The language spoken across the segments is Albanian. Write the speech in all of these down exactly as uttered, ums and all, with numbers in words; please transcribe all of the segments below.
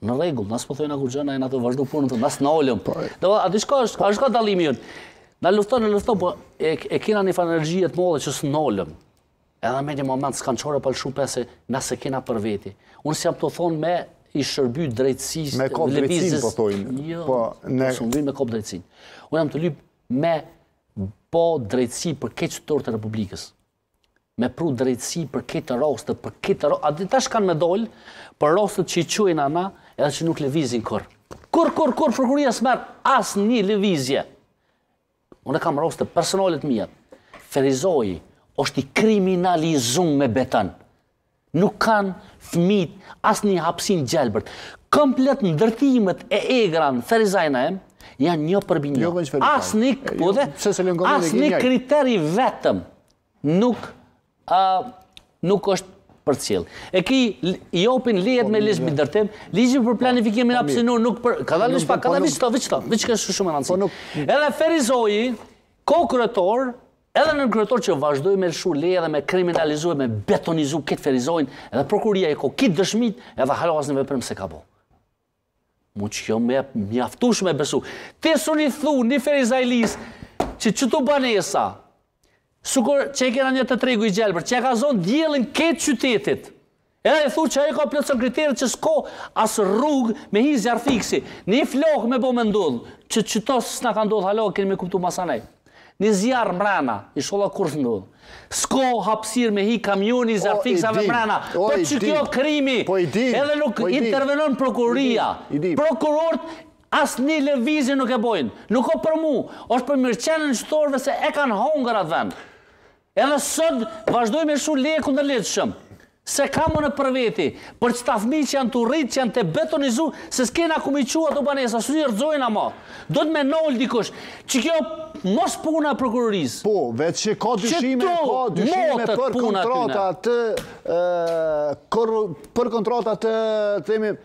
Në rregull, na s'po thojnë kur gjë, na ato vazhdo punën tonë, na s'nolëm. Do aty shko, ka shko dallimi jon. Na lufton, na lufton, po e, e kena një energji të madhe që s'nolëm. Edhe me një moment s'kan çore pa lshupe se na se kena për veti. Unë s'jam të thonë me i shërby drejtësisë, me kop drejtësinë po thojnë. Jo, po ne s'u me kop drejtësinë. Unë jam të lyp me po drejtësi për këtë qytetarë të Republikës. Me pru drejtësi për këtë raste, për këtë raste, a tash kanë me dol për rastet që i quajnë ana, edhe që nuk lëvizin kur. Kur kur kur prokuroria s'merr asnjë lëvizje. Unë kam raste personale të mia. Ferizoi është i kriminalizuar me beton. Nuk kanë fëmijë asnjë hapsin gjelbërt. Komplet ndërtimet e egran Ferizajna em janë një përbi një. Asnjë, po dhe asnjë kriteri vetëm nuk Uh, nuk është për cilë. E ki i opin lijet me ligjë mbi ndërtim, ligji për planifikimin hapësinor nuk për... Ka dalë një shpak, ka dalë viçto, viçto, viç ka shumë e nënësi. Edhe Ferizoi, ko kryetor, edhe në kryetor që vazhdoj me lëshu leje dhe me kriminalizu, me betonizu këtë Ferizojnë, edhe prokuria e ko kitë dëshmit, edhe halo asë një veprim se ka bo. Mu që jo me mjaftush me besu. Ti su një thu, një Ferizajlis, që që tu banesa, sukur që e kena një të tregu i gjelbër, që e ka zonë djelin këtë qytetit. Edhe e thu që e ka plëtësën kriterit që s'ko asë rrugë me hi zjarë fiksi. Një flokë me bo me ndodhë, që qëtos s'na ka ndodhë halo, keni me kuptu masanej. Një zjarë mrena, i shola kur s'ndodhë. S'ko hapsir me hi kamioni zjarë fiksave mrena. Për që kjo krimi, edhe nuk intervenon prokuria. Prokurort asë një lëvizje nuk e bojnë. Nuk o për mu, është për mirëqenën në qëtorve se e kanë hongër atë vend. Edhe sot vazhdoj me shu leje kundër lehtëshëm. Se kamë në për veti, për që ta fmi që janë të rritë, që janë të betonizu, se s'kena ku mi qua të banesa, së një rëzojnë ama. Do të me nolë dikush, që kjo mos puna e prokurorisë. Po, vetë që ka dyshime, ka dyshime për kontrata të, për kontrata të, themi,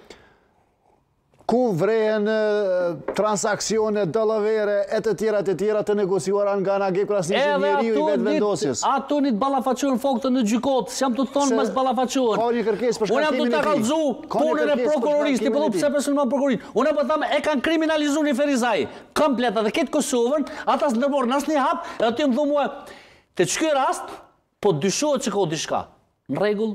ku vrehen transaksione, dollavere, e të tjera të tjera të negociuara nga nga Agip Krasniqi, njeriu i vetë vendosjes. Ato një të balafaqurën fokët në gjykot, s'jam të thonë mësë balafaqurën. Ka një kërkes për shkartimin e tij. Unë jam të të kalëzu punën e prokurorisë, ti përdu pëse personë më prokurorisë. Unë e për thamë, e kanë kriminalizu një Ferizaj, komplet, edhe këtë Kosovën, ata së ndërborë në asë një hapë, edhe ti më thu mua, të qëky rast, po dyshohet që ka o dishka. Në regull,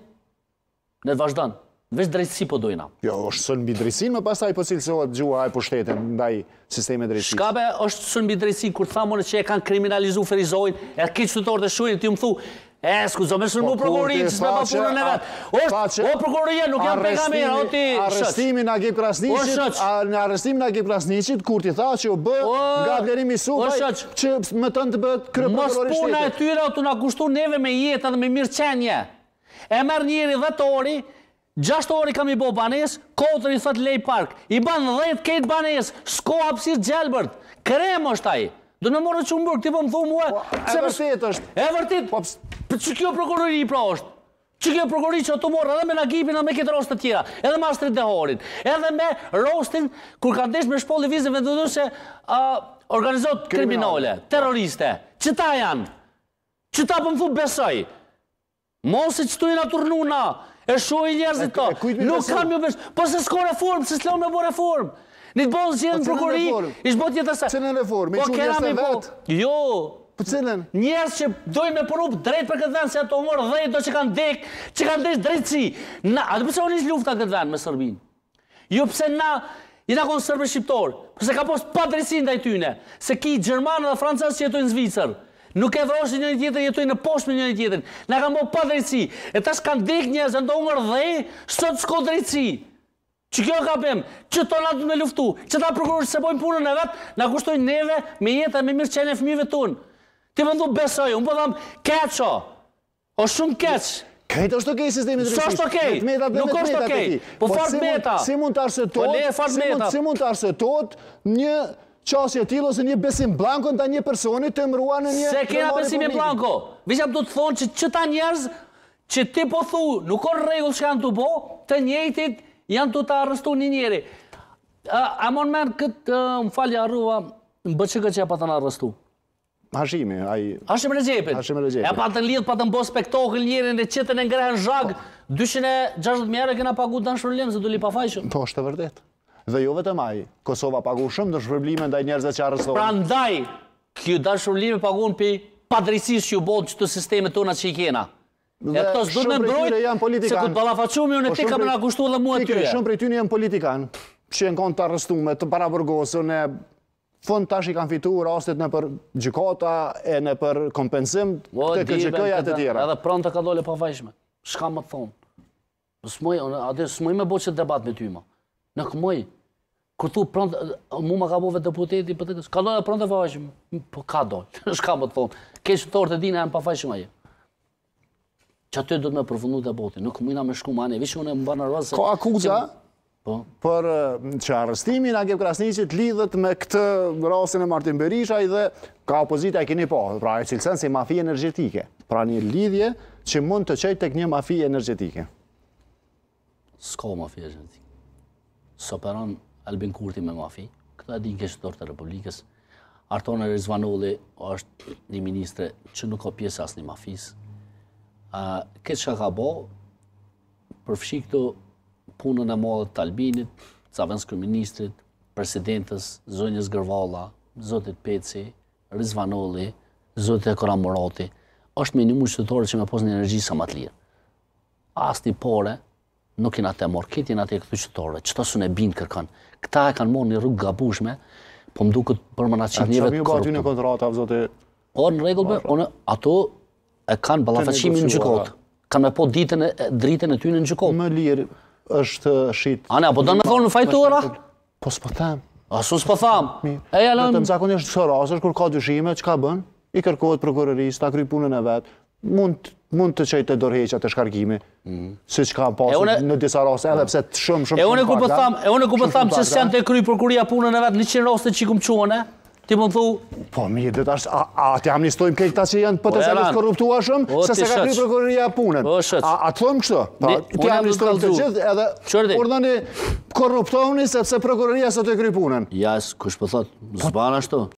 ne vazhdanë. Vesh drejtësi po dojna. Jo, është sënë mbi drejtësin, më pasaj po cilësohet gjua e po shtetin ndaj sisteme drejtësi. Shkabe është sënë mbi drejtësi, kur të thamone që e kanë kriminalizu Ferizojnë, e këtë qytetarët e shujnë, ti më thu, e, skuzo, me sënë mu prokurorin, që s'me pa punën e vetë. O, prokuroria, nuk jam pegamera, o ti shëq. Arrestimin Agip Krasniqit, në arrestimin Agip Krasniqit, kur ti tha që u bë nga vlerimi Supaj, që më tënë të bëhet krye prokurorin shtetit. Mos puna e tyre, o të na kushtu neve me jetë dhe me mirëqenje. E merë njëri dhjetë ori, gjashtë ori kam i bo banes, kotër i thët lej park. I banë dhejtë këtë banes, s'ko hapsir gjelbërt. Krem është aji. Do në morë që më bërë, këti po më thu mua. E vërtit është. E vërtit. Që kjo prokurori i pra është. Që kjo prokurori që të morë edhe me Nagipin edhe me këtë rost të tjera. Edhe me Astrid Dehorin. Edhe me rostin, kur ka ndesh me shpolli vizën vendodhëse organizot kriminale, terroriste. Që ta janë? Që ta po më thu besoj. Mos e që tu i na turnuna. E shoj njerëzit ta, nuk kam një besh, po se s'ko reform, se s'lon me bo reform. Një të bonë si jetë në prokuri, ishtë bo tjetë asaj. Cilën reform, i që njërës e vetë? Jo, po cilën? Njerës që dojnë me përrup drejt për këtë vend, se ato morë dhejt do që kanë dek, që kanë dek drejtësi. A të përse o njës lufta këtë vend me Sërbin? Jo pëse na, i na konë Sërbë shqiptor, përse ka post pa drejtësi ndaj tyne, se ki Gjermanë dhe Francesë që jetojnë në Zvicër. Nuk e vroshin njëri tjetër, jetojnë në poshtë me njëri tjetër. Na kanë bo pa drejtësi. E tash kanë dek njerëz, ndo ngër dhej, sot s'ko drejtësi. Që kjo ka bëm, që to na du me luftu, që ta prokurorë se bojnë punën e vetë, na kushtojnë neve me jetë e me mirë qenë e fëmijëve tonë. Ti më ndu besoj, unë po dhamë keqo, o shumë keq. Krejtë është okej sistemi drejtësisë. Së është okej, nuk është okej, po fart meta. Si mund të arsëtot, si mund të arsëtot një qasje tilo ose një besim blanko në ta një personi të mërua në një... Se kena besimin blanko. Visham du të thonë që që ta njerëz që ti po thu nuk o regull që kanë të bo, të njëjtit janë të të arrestu një njeri. A mon men këtë, më falja arrua, në bëqëgë që ja pa të në arrestu. Hashimi, ai... Hashim Regjepit. Hashim Regjepit. E pa të lidh, pa të mbos spektakël njerin e qëtën e ngrehen zhag, dyshën e gjashtëdhjetë mijë euro kena pagu dashurlim se duli pa fajshëm. Po, është e vërtet. Dhe jo vetëm ai, Kosova pagu shumë dëshpërblime ndaj njerëzve që arrestohen. Prandaj, kjo dashurlim e paguan pi padrejtësisë që u bën çto sisteme tona që i kena. E këto s'do të mbrojt, se ku të ballafaqumi unë ti kam na kushtuar dhe mua aty. Shumë prej tyre janë politikan, që janë kanë të arrestuar, të paraburgosur në fund tash i kanë fituar rastet në për gjykata e në për kompensim të K G K-ja të tjera. Edhe pronta ka dole pa vajshme. Shka më thonë? S'moj, atë s'moj me bo që debat me ty ma. Në këmoj. Kur thu pronta, mu ma ka bove deputeti për të kësë. Ka dole pronta pa vajshme? Po ka dole. Shka më thonë? Keqë të orë të dina janë pa vajshme aje. Që aty do të me përfundu debatin. Nuk mujna me shku mani. Vishë unë e më banë rrasë. Ka akuza? Për që arrestimi në Agip Krasniqit lidhët me këtë rasin e Martin Berishaj dhe ka opozita e keni po, pra e cilësen si mafi energetike, pra një lidhje që mund të qejtë tek një mafi energetike. S'ka mafi energetike. S'operon Albin Kurti me mafi, këta e din keshtor të Republikës. Artone Rizvanolli është një ministre që nuk ka pjesë asë një mafis. Këtë që ka bo, përfshi këtu punën e madhe të Albinit, Zavens Kryeministrit, Presidentës, Zonjës Gërvalla, Zotit Peci, Rizvanolli, Zotit Ekora Murati, është me një mujë qytetore që me pos një energji sa më të lirë. As një pore, nuk jena të morë, këtë jena të e këtu qytetore, qëta su ne binë kërkan. Këta e kanë morë një rrugë gabushme, po më duket për më na qitë njëve të korruptë. A që mi u ba ty në kontrata, vëzote? O, në regullë, ato e kanë ballafaqimi në gjykot. Kanë me po ditën e dritën e ty në gjykot. Më lirë është shit. Ane, apo do në thonë në fajtora? Po s'po them. Asu s'po thamë. Vetëm zakonisht këto rasësh, kur ka dyshime, çka bën? I kërkohet prokurorisë, ta kryj punën e vet. Mund mund të çojë të dorëheqja të shkarkimi. Siç ka pasur në disa raste, edhe pse shumë shumë. E unë ku po tham, e unë ku po tham se s'janë të kryj prokuria punën e vet, njëqind raste që kum çuan, ti më thu... Po mirë, dhe tash, a ti amnistojmë këta që janë potencialisht korruptuashëm, se se ka kryj prokuroria punën. A të thëmë kështu? Ti amnistojmë të gjithë edhe urdhëni korruptohuni sepse prokuroria së të kryj punën. Jas, kush po thot, zban ashtu.